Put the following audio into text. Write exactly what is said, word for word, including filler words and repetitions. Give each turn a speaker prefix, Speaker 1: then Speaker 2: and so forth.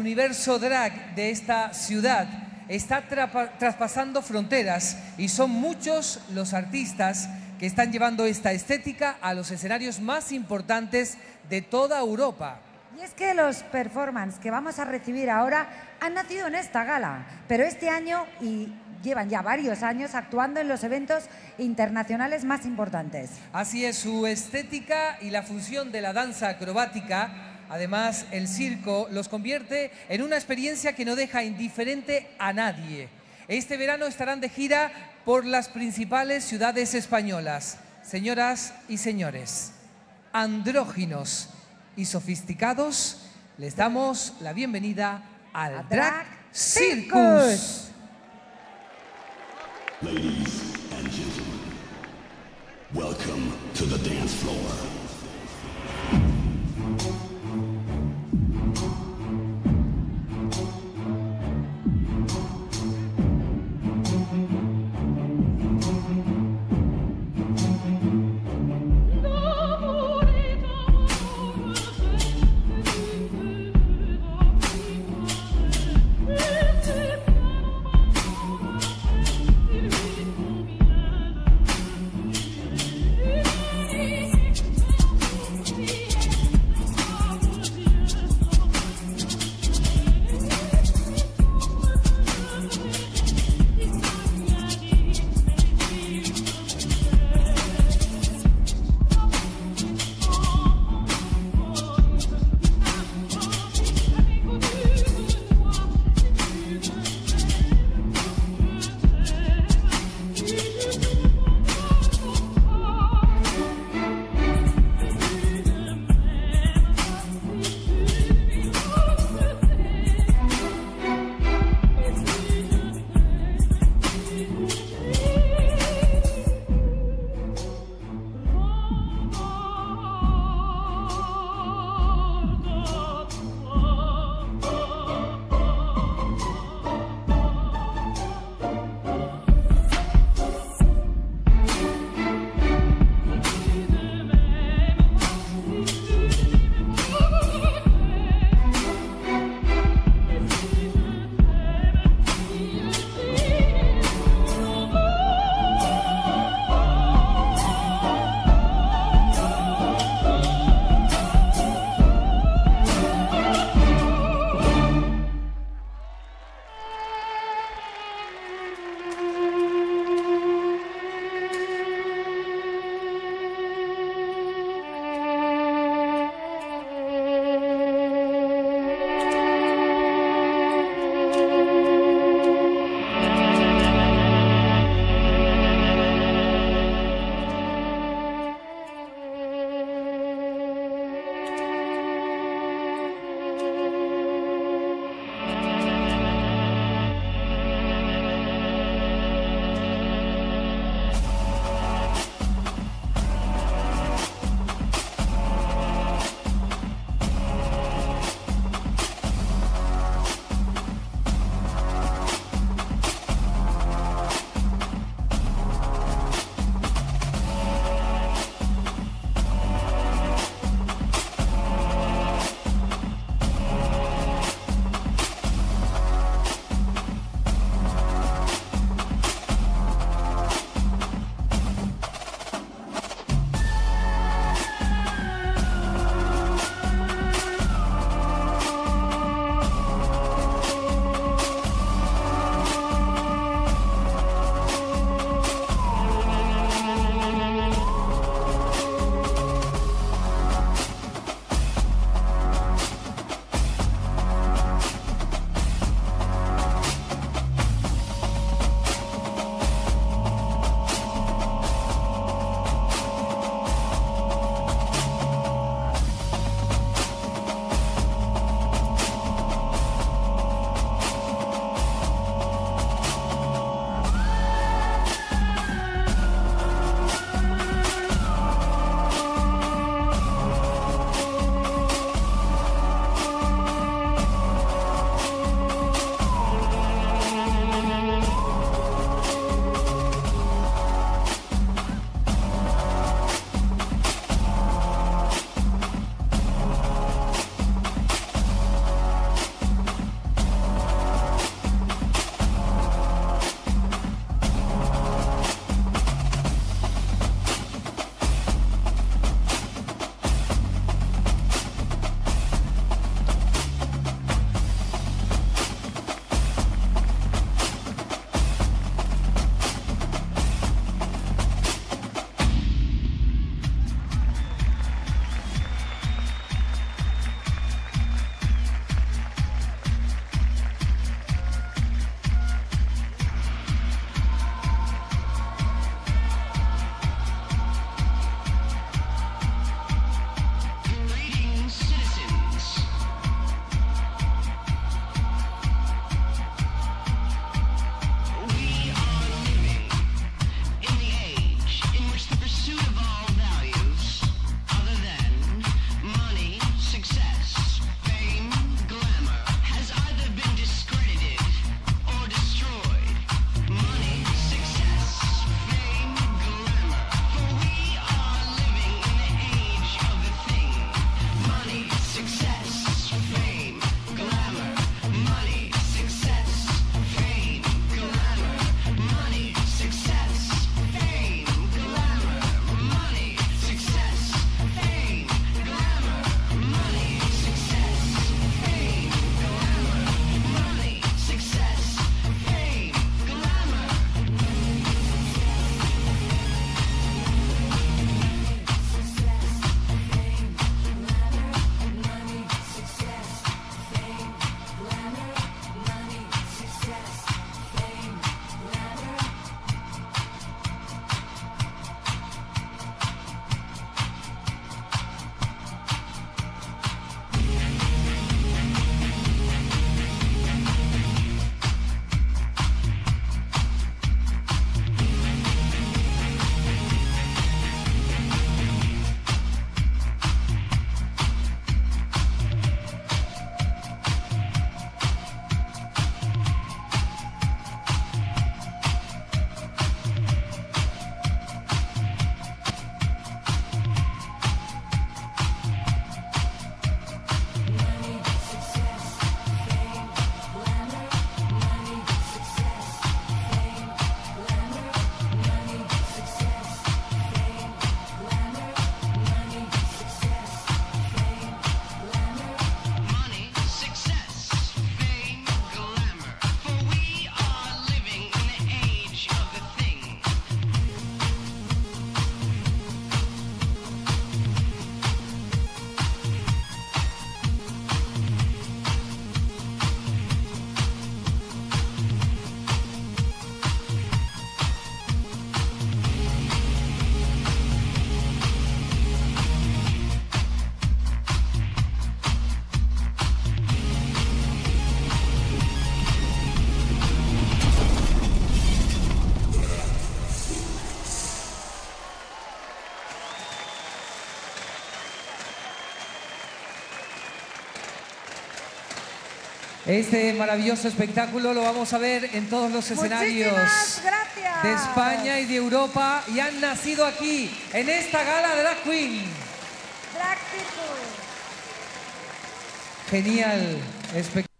Speaker 1: universo drag de esta ciudad está traspasando fronteras y son muchos los artistas que están llevando esta estética a los escenarios más importantes de toda Europa.
Speaker 2: Y es que los performances que vamos a recibir ahora han nacido en esta gala, pero este año y llevan ya varios años actuando en los eventos internacionales más importantes.
Speaker 1: Así es, su estética y la fusión de la danza acrobática, además el circo, los convierte en una experiencia que no deja indiferente a nadie. Este verano estarán de gira por las principales ciudades españolas. Señoras y señores, andróginos y sofisticados, les damos la bienvenida al Drag Circus.
Speaker 3: Ladies and gentlemen, welcome to the dance floor.
Speaker 1: Este maravilloso espectáculo lo vamos a ver en todos los escenarios
Speaker 2: Muchísimas gracias.
Speaker 1: de España y de Europa, y han nacido aquí, en esta gala Drag Queen.
Speaker 2: Drag People.
Speaker 1: Genial espectáculo.